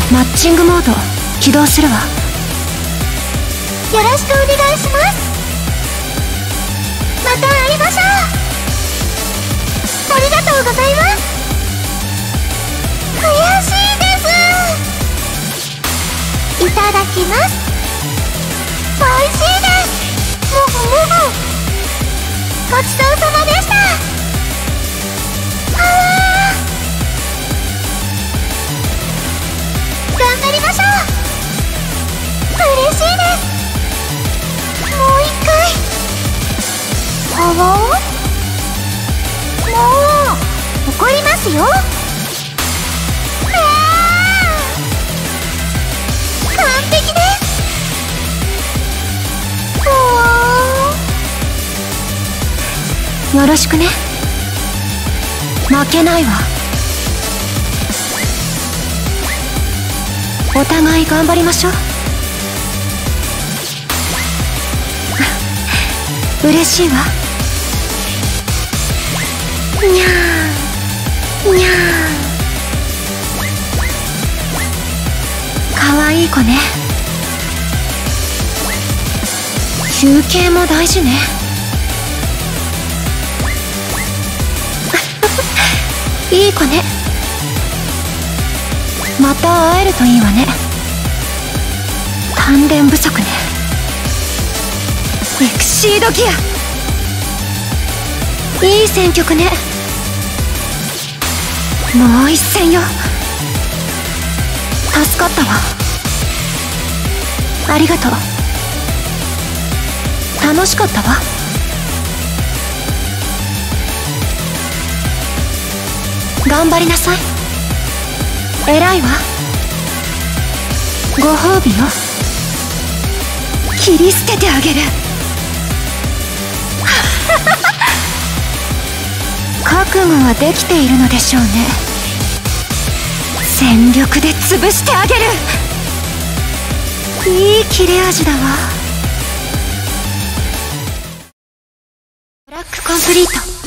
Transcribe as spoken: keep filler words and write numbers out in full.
マッチングモード起動するわ。 よろしくお願いします。また会いましょう。ありがとうございます。悔しいです。いただきます。おいしいです。もぐもぐ。ごちそうさまでした。あー、頑張りましょう。嬉しいです。もう一回。あわもう怒りますよ。あー、完璧です。 よろしくね。負けないわ。お互い頑張りましょう。嬉しいわ。にゃーにゃー。かわいい子ね。休憩も大事ね。いい子ね。また会えるといいわね。鍛錬不足ね。エクシードギア。いい選曲ね。もう一戦よ。助かったわ。ありがとう。楽しかったわ。頑張りなさい。偉いわ。ご褒美よ。切り捨ててあげる。覚悟はできているのでしょうね。全力で潰してあげる。いい切れ味だわ。トラックコンプリート。